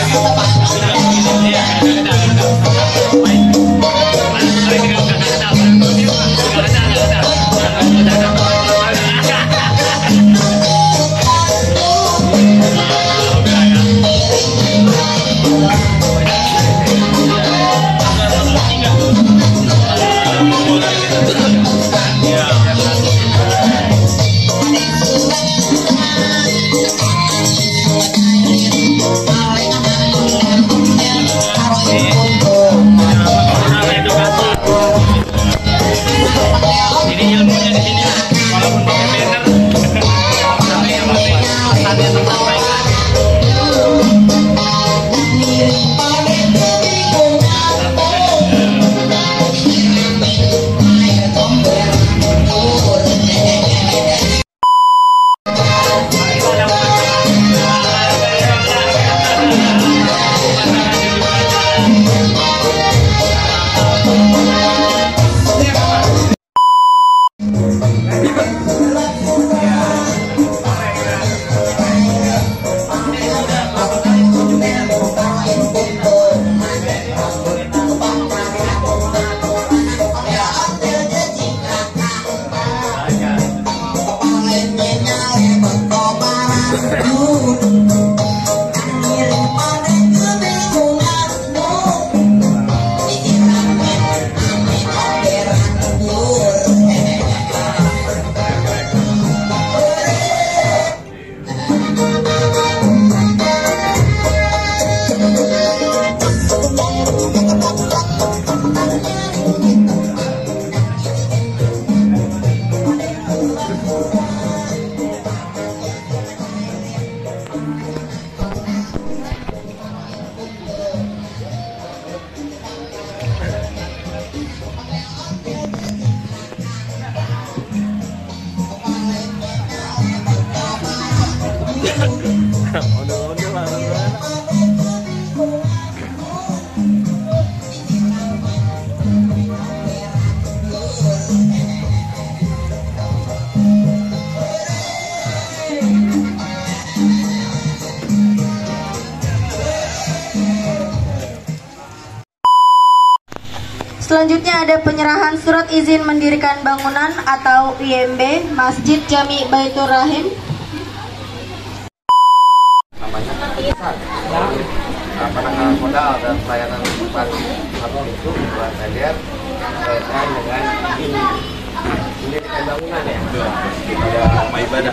Selanjutnya ada penyerahan surat izin mendirikan bangunan atau IMB Masjid Jami Baitur Rahim. Penanganan modal dan pelayanan parkir itu buat ajar berkaitan dengan mendirikan bangunan ya. Ada rumah ibadah.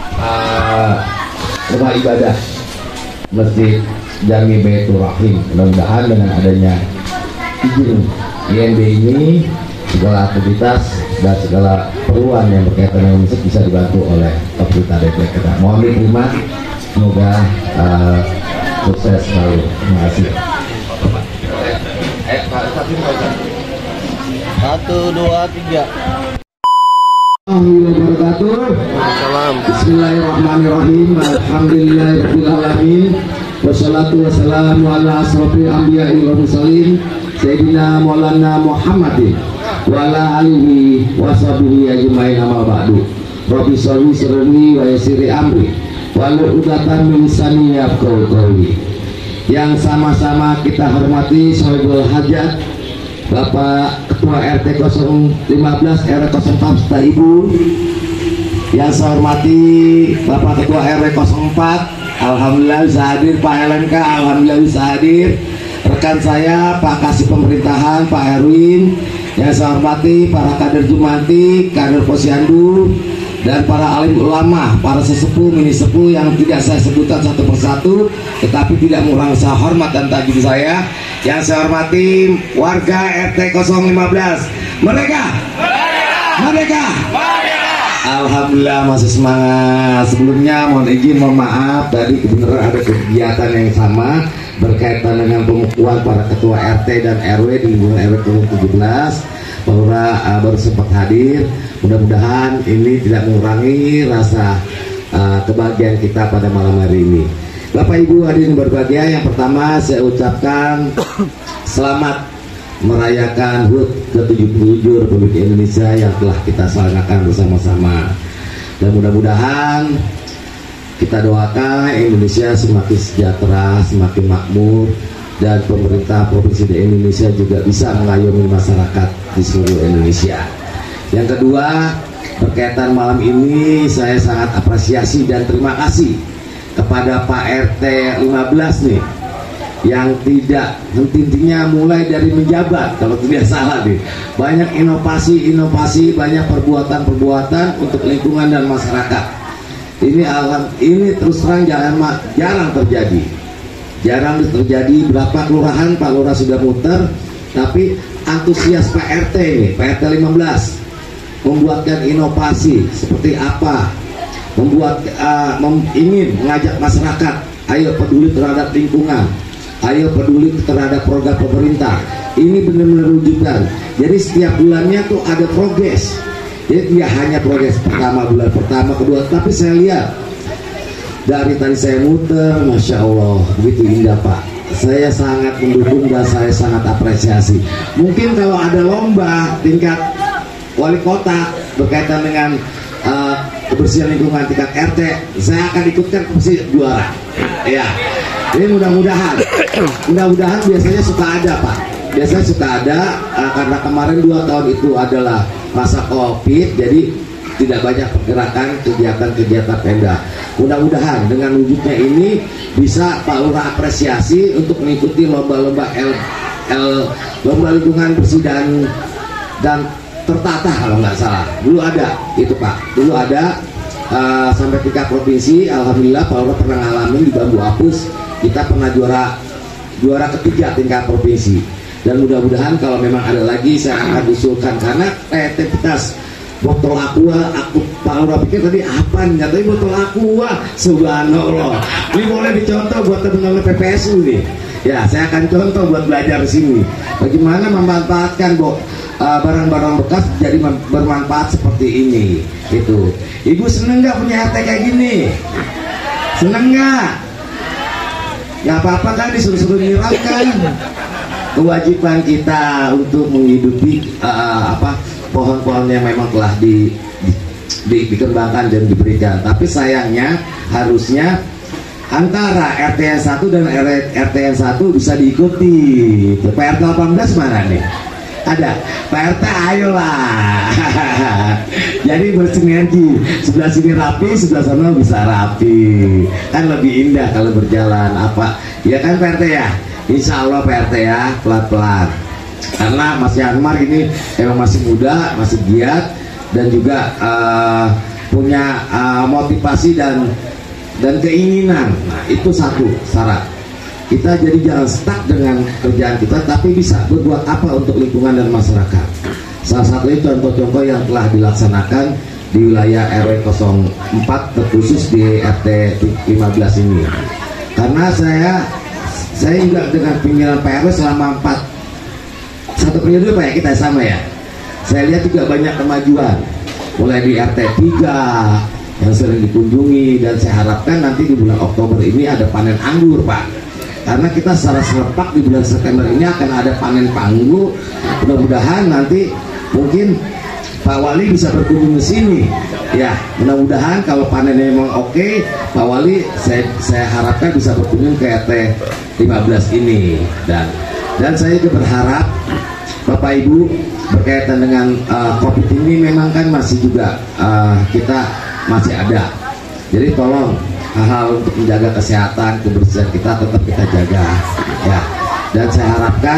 Rumah ibadah Masjid Jami Baitur Rahim. Mudah-mudahan dengan adanya izin IMB ini segala aktivitas dan segala keperluan yang berkaitan dengan masjid bisa dibantu oleh pemerintah DPR kita. Mohon diterima, semoga sukses selalu. Terima kasih. 1, 2, 3. Bismillahirrahmanirrahim. Alhamdulillahirrahmanirrahim. Wassalatu wassalamu ala asrofil anbiya'i wal mursalin Sayyidina Maulana Muhammadin wa ala alihi wa sahbihi ajmain amma ba'du. Rabbi sholli sirri wa yassiri amri wahlul 'uqdatam min lisani yafqahu qawli. Yang sama-sama kita hormati Sohibul Hajat Bapak Ketua RT 015 RW 04 serta Ibu. Yang saya hormati Bapak Ketua RW 04, alhamdulillah bisa hadir. Pak LNK, alhamdulillah bisa hadir. Rekan saya Pak Kasih Pemerintahan, Pak Erwin. Yang saya hormati para kader Jumati, kader Posyandu, dan para alim ulama, para sesepuh, mini sepuh yang tidak saya sebutkan satu persatu, tetapi tidak mengurangi saya hormat dan takjub saya. Yang saya hormati warga RT 015. Mereka. Alhamdulillah masih semangat. Sebelumnya mohon izin, mohon maaf, tadi kebenaran ada kegiatan yang sama berkaitan dengan pengukuhan para ketua RT dan RW di lingkungan RW 17. Baru sempat hadir. Mudah-mudahan ini tidak mengurangi rasa kebahagiaan kita pada malam hari ini. Bapak Ibu hadirin berbahagia, yang pertama saya ucapkan selamat merayakan HUT ke-77 Republik Indonesia yang telah kita selenggarakan bersama-sama. Dan mudah-mudahan Kita doakan Indonesia semakin sejahtera, semakin makmur, dan pemerintah provinsi di Indonesia juga bisa mengayomi masyarakat di seluruh Indonesia. Yang kedua, berkaitan malam ini saya sangat apresiasi dan terima kasih kepada Pak RT 15 nih, yang tidak henti-hentinya mulai dari menjabat, kalau tidak salah nih, banyak inovasi, banyak perbuatan untuk lingkungan dan masyarakat. Ini terus terang jarang terjadi. Berapa kelurahan Pak Lurah sudah muter, tapi antusias Pak RT ini, Pak RT 15 membuatkan inovasi seperti apa, ingin mengajak masyarakat, ayo peduli terhadap lingkungan, ayo peduli terhadap program pemerintah. Ini benar-benar rujukan. Jadi setiap bulannya tuh ada progres. Jadi tidak hanya progres pertama, bulan pertama, kedua, tapi saya lihat dari tadi saya muter, Masya Allah, begitu indah Pak. Saya sangat mendukung dan saya sangat apresiasi. Mungkin kalau ada lomba tingkat wali kota berkaitan dengan kebersihan lingkungan tingkat RT, saya akan ikutkan pasti juara. Ya, ini mudah-mudahan biasanya suka ada Pak. Biasanya suka ada karena kemarin 2 tahun itu adalah masa COVID, jadi tidak banyak pergerakan kegiatan-kegiatan Pemda. Mudah-mudahan dengan wujudnya ini bisa Pak Lurah apresiasi untuk mengikuti lomba-lomba lomba lingkungan bersih dan tertata kalau nggak salah. Dulu ada itu Pak, dulu ada sampai tingkat provinsi. Alhamdulillah Pak Lurah pernah ngalamin di Bambu Apus, kita pernah juara ketiga tingkat provinsi. Dan mudah-mudahan kalau memang ada lagi saya akan usulkan, karena kreativitas botol aqua, Pak Lurah pikir tadi apa nih, katanya botol aqua, subhanallah. Ini boleh dicontoh buat teman-teman PPSU nih. Ya, saya akan contoh buat belajar di sini. Bagaimana memanfaatkan barang-barang bekas jadi bermanfaat seperti ini. Itu. Ibu seneng nggak punya RT kayak gini? Seneng nggak? Nggak apa-apa kan, disuruh-suruh nyiram kan? Kewajiban kita untuk menghidupi pohon-pohon yang memang telah dikembangkan dan diberikan. Tapi sayangnya harusnya antara RT yang 1 dan RT yang 1 bisa diikuti. Pak RT 18 mana nih? Ada Pak RT, ayolah. Jadi bersinergi, sebelah sini rapi, sebelah sana bisa rapi, kan lebih indah kalau berjalan. Apa ya kan Pak RT ya? Insya Allah Pak RT ya, pelan-pelan. Karena Mas Yanmar ini emang masih muda, masih giat, dan juga punya motivasi dan keinginan. Nah, itu satu syarat. Kita jadi jangan stuck dengan kerjaan kita, tapi bisa berbuat apa untuk lingkungan dan masyarakat. Salah satunya contoh-contoh yang telah dilaksanakan di wilayah RW 04 terkhusus di RT 15 ini. Karena saya juga dengan pimpinan PRW selama 1 periode Pak ya, kita sama ya. Saya lihat juga banyak kemajuan, mulai di RT 3 yang sering dikunjungi, dan saya harapkan nanti di bulan Oktober ini ada panen anggur Pak. Karena kita secara serentak di bulan September ini akan ada panen anggur. Mudah-mudahan nanti mungkin Pak Wali bisa berkunjung ke sini. Ya, mudah-mudahan kalau panennya memang oke, Pak Wali saya harapkan bisa berkunjung ke RT 15 ini. Dan saya juga berharap Bapak Ibu berkaitan dengan COVID ini memang kan masih juga kita masih ada. Jadi tolong hal-hal untuk menjaga kesehatan, kebersihan kita tetap kita jaga ya. Dan saya harapkan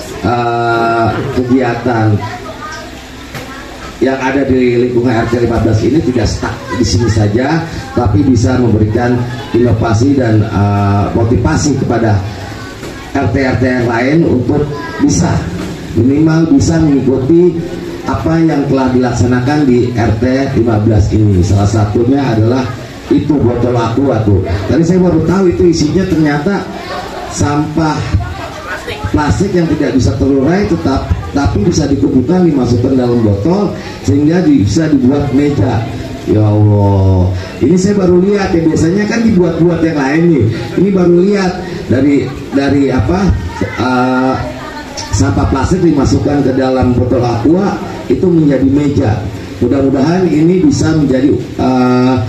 kegiatan yang ada di lingkungan RT 15 ini tidak stuck di sini saja, tapi bisa memberikan inovasi dan motivasi kepada RT-RT yang lain untuk bisa minimal bisa mengikuti apa yang telah dilaksanakan di RT 15 ini. Salah satunya adalah itu botol aqua tuh. Tadi saya baru tahu itu isinya ternyata sampah plastik yang tidak bisa terurai, tapi bisa dikumpulkan, dimasukkan dalam botol sehingga bisa dibuat meja. Ya Allah, ini saya baru lihat ya, biasanya kan dibuat-buat yang lain nih. Ini baru lihat dari apa sampah plastik dimasukkan ke dalam botol aqua itu menjadi meja. Mudah-mudahan ini bisa menjadi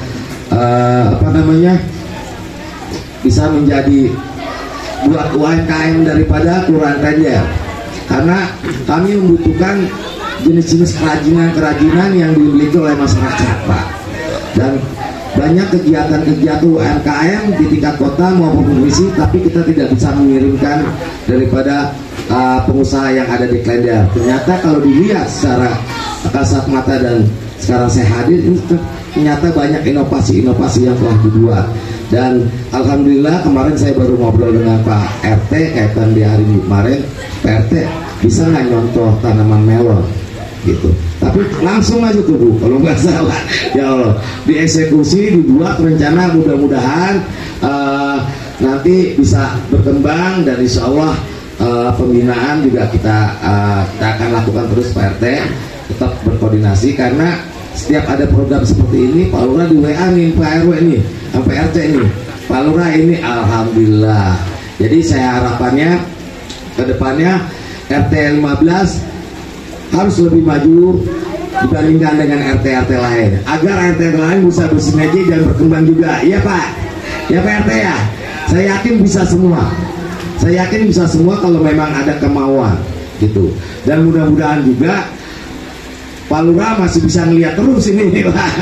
bisa menjadi buat UMKM daripada Kelurahan Klender, karena kami membutuhkan jenis-jenis kerajinan yang dimiliki oleh masyarakat, Pak. Dan banyak kegiatan-kegiatan UMKM di tingkat kota maupun provinsi, tapi kita tidak bisa mengirimkan daripada pengusaha yang ada di Klender. Ternyata kalau dilihat secara kasat mata dan sekarang saya hadir, ini ternyata banyak inovasi-inovasi yang telah dibuat. Dan alhamdulillah kemarin saya baru ngobrol dengan Pak RT kaitan di hari ini kemarin, Pak RT bisa nggak nyontoh tanaman melon gitu, tapi langsung aja tuh Bu, kalau nggak salah, ya Allah, dieksekusi, dibuat rencana, mudah-mudahan nanti bisa berkembang, dan insya Allah pembinaan juga kita akan lakukan terus Pak RT, tetap berkoordinasi, karena setiap ada program seperti ini Pak Lurah di WA nih, Pak RW nih, Pak RT ini, Pak Lurah ini, alhamdulillah. Jadi saya harapannya ke depannya RT 15 harus lebih maju dibandingkan dengan RT-RT lain, agar RT lain bisa bersinergi dan berkembang juga. Iya Pak, ya Pak RT ya. Saya yakin bisa semua. Saya yakin bisa semua kalau memang ada kemauan gitu. Dan mudah-mudahan juga Pak Lurah masih bisa ngeliat terus ini.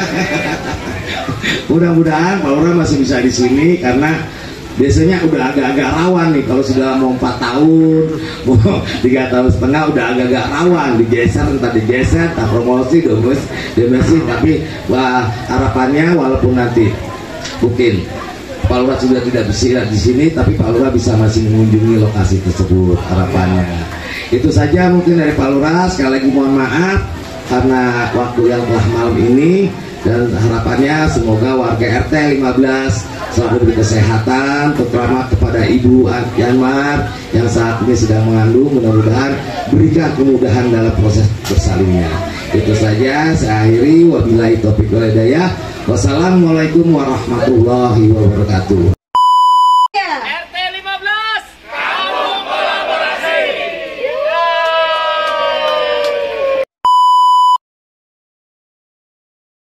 Mudah-mudahan Pak Lurah masih bisa di sini, karena biasanya udah agak-agak rawan nih kalau sudah mau 4 tahun, mau 3 tahun setengah udah agak-agak rawan, digeser, entah promosi, demosi. Tapi harapannya walaupun nanti mungkin Pak Lurah sudah tidak bisa di sini, tapi Pak Lurah bisa masih mengunjungi lokasi tersebut, harapannya. Itu saja mungkin dari Pak Lurah. Sekali lagi mohon maaf karena waktu yang telah malam ini, dan harapannya semoga warga RT 15 selalu diberi kesehatan, terutama kepada Ibu Yanmar yang saat ini sedang mengandung, mudah-mudahan berikan kemudahan dalam proses bersalinnya. Itu saja, saya akhiri. Wabillahi taufiq wal hidayah. Wassalamualaikum warahmatullahi wabarakatuh.